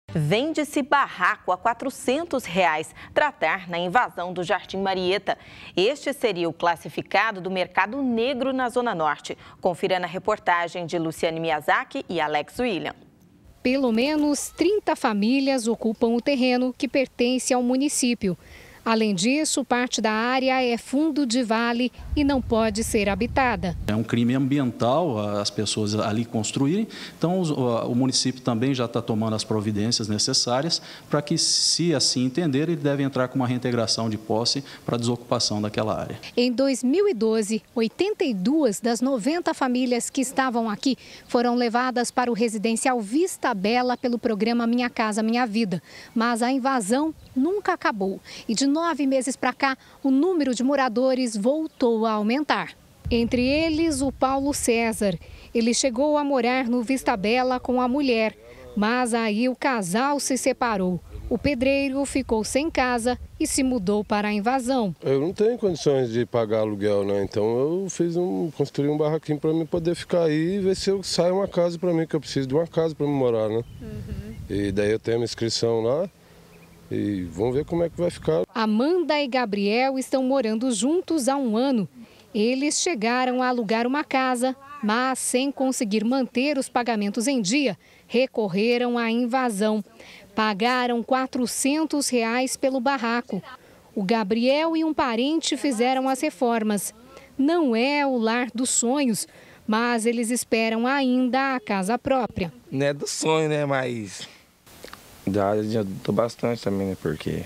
Vende-se barraco a R$ 400 tratar na invasão do Jardim Marieta. Este seria o classificado do mercado negro na Zona Norte. Confira na reportagem de Luciane Miyazaki e Alex William. Pelo menos 30 famílias ocupam o terreno que pertence ao município. Além disso, parte da área é fundo de vale e não pode ser habitada. É um crime ambiental as pessoas ali construírem, então o município também já está tomando as providências necessárias para que, se assim entender, ele deve entrar com uma reintegração de posse para a desocupação daquela área. Em 2012, 82 das 90 famílias que estavam aqui foram levadas para o residencial Vista Bela pelo programa Minha Casa Minha Vida, mas a invasão nunca acabou e de 9 meses para cá, o número de moradores voltou a aumentar. Entre eles, o Paulo César. Ele chegou a morar no Vista Bela com a mulher, mas aí o casal se separou. O pedreiro ficou sem casa e se mudou para a invasão. Eu não tenho condições de pagar aluguel, né? Então eu construí um barraquinho para mim poder ficar aí e ver se eu saio uma casa para mim, que eu preciso de uma casa para me morar, né? E daí eu tenho uma inscrição lá. E vamos ver como é que vai ficar. Amanda e Gabriel estão morando juntos há um ano. Eles chegaram a alugar uma casa, mas sem conseguir manter os pagamentos em dia, recorreram à invasão. Pagaram R$ 400 pelo barraco. O Gabriel e um parente fizeram as reformas. Não é o lar dos sonhos, mas eles esperam ainda a casa própria. Não é do sonho, né, mas já adiantou bastante também, né? Porque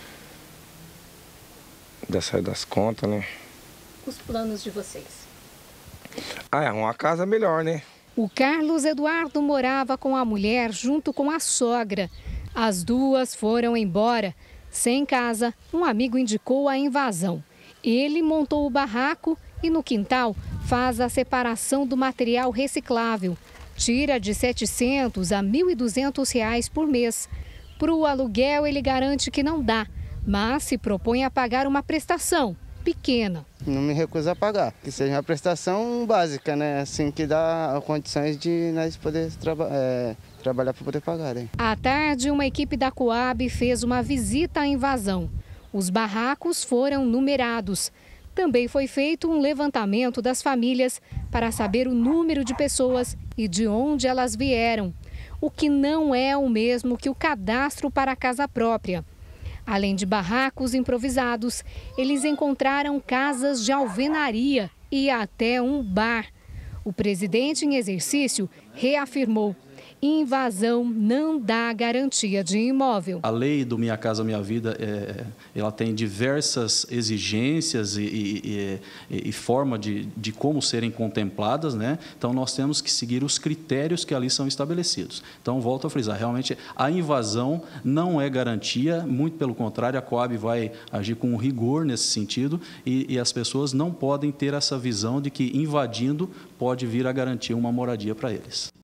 já saiu das contas, né? Os planos de vocês? É uma casa melhor, né? O Carlos Eduardo morava com a mulher junto com a sogra. As duas foram embora. Sem casa, um amigo indicou a invasão. Ele montou o barraco e no quintal faz a separação do material reciclável. Tira de R$ 700 a R$ 1.200 por mês. Para o aluguel, ele garante que não dá, mas se propõe a pagar uma prestação pequena. Não me recuso a pagar, que seja uma prestação básica, né? Assim que dá condições de nós poder trabalhar para poder pagar. Hein? À tarde, uma equipe da Coab fez uma visita à invasão. Os barracos foram numerados. Também foi feito um levantamento das famílias para saber o número de pessoas e de onde elas vieram, o que não é o mesmo que o cadastro para a casa própria. Além de barracos improvisados, eles encontraram casas de alvenaria e até um bar. O presidente em exercício reafirmou: invasão não dá garantia de imóvel. A lei do Minha Casa Minha Vida, ela tem diversas exigências e forma de como serem contempladas, né? Então, nós temos que seguir os critérios que ali são estabelecidos. Então, volto a frisar, realmente, a invasão não é garantia, muito pelo contrário, a Coab vai agir com rigor nesse sentido e as pessoas não podem ter essa visão de que invadindo pode vir a garantir uma moradia para eles.